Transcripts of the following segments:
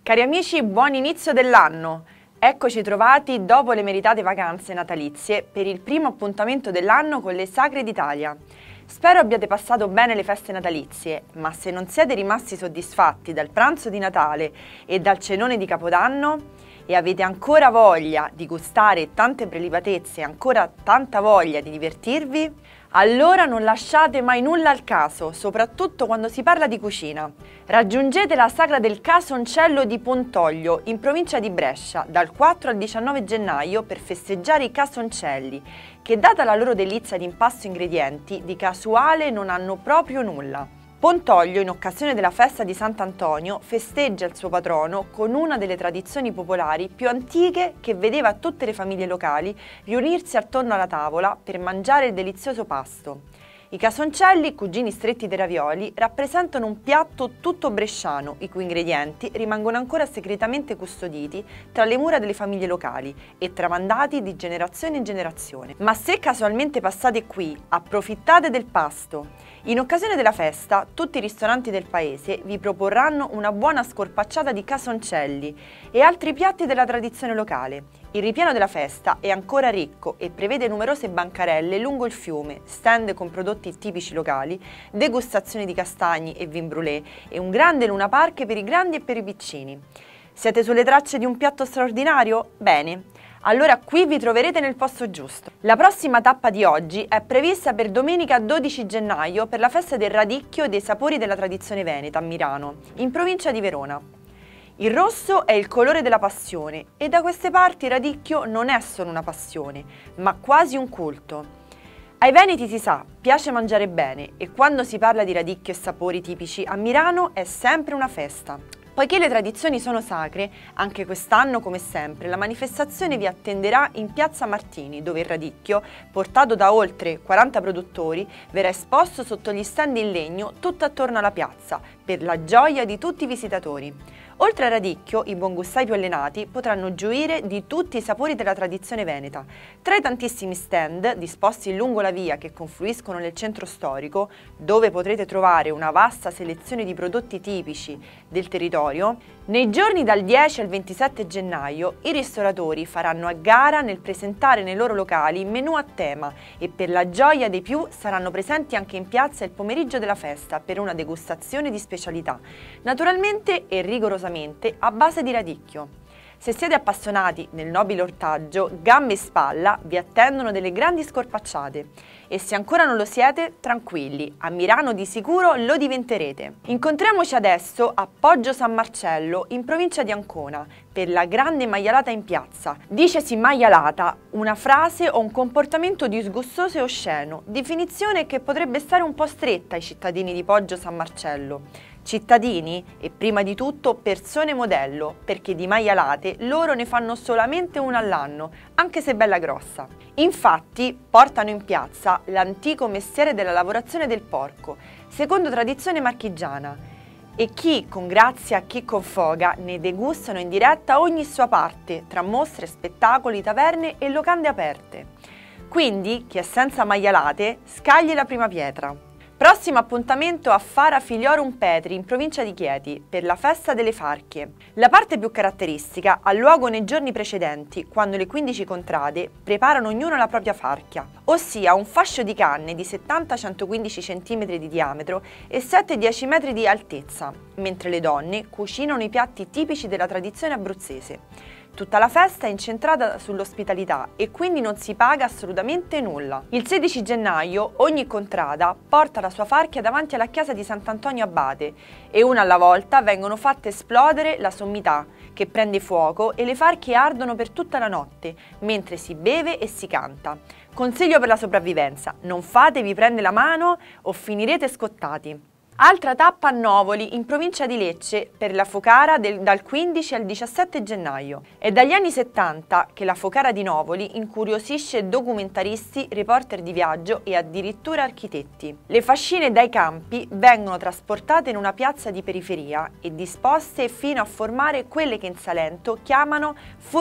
Cari amici, buon inizio dell'anno! Eccoci trovati dopo le meritate vacanze natalizie per il primo appuntamento dell'anno con le Sagre d'Italia. Spero abbiate passato bene le feste natalizie, ma se non siete rimasti soddisfatti dal pranzo di Natale e dal cenone di Capodanno e avete ancora voglia di gustare tante prelibatezze e ancora tanta voglia di divertirvi, allora non lasciate mai nulla al caso, soprattutto quando si parla di cucina. Raggiungete la Sagra del Casoncello di Pontoglio, in provincia di Brescia, dal 4 al 19 gennaio per festeggiare i casoncelli, che data la loro delizia di impasto e ingredienti, di casuale non hanno proprio nulla. Pontoglio, in occasione della festa di Sant'Antonio, festeggia il suo patrono con una delle tradizioni popolari più antiche che vedeva tutte le famiglie locali riunirsi attorno alla tavola per mangiare il delizioso pasto. I casoncelli, cugini stretti dei ravioli, rappresentano un piatto tutto bresciano, i cui ingredienti rimangono ancora segretamente custoditi tra le mura delle famiglie locali e tramandati di generazione in generazione. Ma se casualmente passate qui, approfittate del pasto. In occasione della festa, tutti i ristoranti del paese vi proporranno una buona scorpacciata di casoncelli e altri piatti della tradizione locale. Il ripieno della festa è ancora ricco e prevede numerose bancarelle lungo il fiume, stand con prodotti tipici locali, degustazioni di castagni e vin brûlé e un grande Luna Park per i grandi e per i piccini. Siete sulle tracce di un piatto straordinario? Bene! Allora qui vi troverete nel posto giusto. La prossima tappa di oggi è prevista per domenica 12 gennaio per la festa del radicchio e dei sapori della tradizione veneta a Mirano, in provincia di Verona. Il rosso è il colore della passione e da queste parti il radicchio non è solo una passione, ma quasi un culto. Ai veneti si sa, piace mangiare bene e quando si parla di radicchio e sapori tipici a Mirano è sempre una festa. Poiché le tradizioni sono sacre, anche quest'anno come sempre la manifestazione vi attenderà in Piazza Martini, dove il radicchio, portato da oltre 40 produttori, verrà esposto sotto gli stand in legno tutto attorno alla piazza, per la gioia di tutti i visitatori. Oltre al radicchio, i buongustai più allenati potranno gioire di tutti i sapori della tradizione veneta. Tra i tantissimi stand disposti lungo la via che confluiscono nel centro storico, dove potrete trovare una vasta selezione di prodotti tipici del territorio, nei giorni dal 10 al 27 gennaio i ristoratori faranno a gara nel presentare nei loro locali menù a tema e per la gioia dei più saranno presenti anche in piazza il pomeriggio della festa per una degustazione di specialità, naturalmente e rigorosamente a base di radicchio. Se siete appassionati nel nobile ortaggio, gambe e spalla vi attendono delle grandi scorpacciate e se ancora non lo siete, tranquilli, a Mirano di sicuro lo diventerete. Incontriamoci adesso a Poggio San Marcello, in provincia di Ancona, per la grande maialata in piazza. Dicesi maialata, una frase o un comportamento disgustoso e osceno, definizione che potrebbe stare un po' stretta ai cittadini di Poggio San Marcello. Cittadini e prima di tutto persone modello, perché di maialate loro ne fanno solamente una all'anno, anche se bella grossa. Infatti portano in piazza l'antico mestiere della lavorazione del porco, secondo tradizione marchigiana, e chi con grazia, chi con foga ne degustano in diretta ogni sua parte, tra mostre, spettacoli, taverne e locande aperte. Quindi chi è senza maialate scagli la prima pietra. Prossimo appuntamento a Fara Filiorum Petri, in provincia di Chieti, per la festa delle Farchie. La parte più caratteristica ha luogo nei giorni precedenti, quando le 15 contrade preparano ognuna la propria farchia, ossia un fascio di canne di 70-115 cm di diametro e 7-10 metri di altezza, mentre le donne cucinano i piatti tipici della tradizione abruzzese. Tutta la festa è incentrata sull'ospitalità e quindi non si paga assolutamente nulla. Il 16 gennaio ogni contrada porta la sua farchia davanti alla chiesa di Sant'Antonio Abate e una alla volta vengono fatte esplodere la sommità che prende fuoco e le farchie ardono per tutta la notte mentre si beve e si canta. Consiglio per la sopravvivenza: non fatevi prendere la mano o finirete scottati. Altra tappa a Novoli, in provincia di Lecce, per la Focara dal 15 al 17 gennaio. È dagli anni 70 che la Focara di Novoli incuriosisce documentaristi, reporter di viaggio e addirittura architetti. Le fascine dai campi vengono trasportate in una piazza di periferia e disposte fino a formare quelle che in Salento chiamano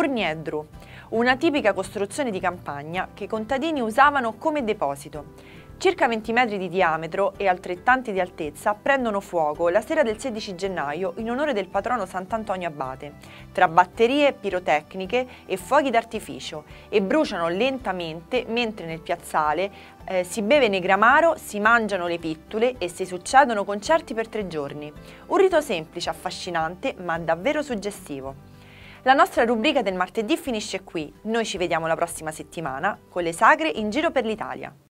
furniedru, una tipica costruzione di campagna che i contadini usavano come deposito. Circa 20 metri di diametro e altrettanti di altezza prendono fuoco la sera del 16 gennaio in onore del patrono Sant'Antonio Abate, tra batterie pirotecniche e fuochi d'artificio, e bruciano lentamente mentre nel piazzale si beve negramaro, si mangiano le pittule e si succedono concerti per 3 giorni. Un rito semplice, affascinante, ma davvero suggestivo. La nostra rubrica del martedì finisce qui. Noi ci vediamo la prossima settimana con le sagre in giro per l'Italia.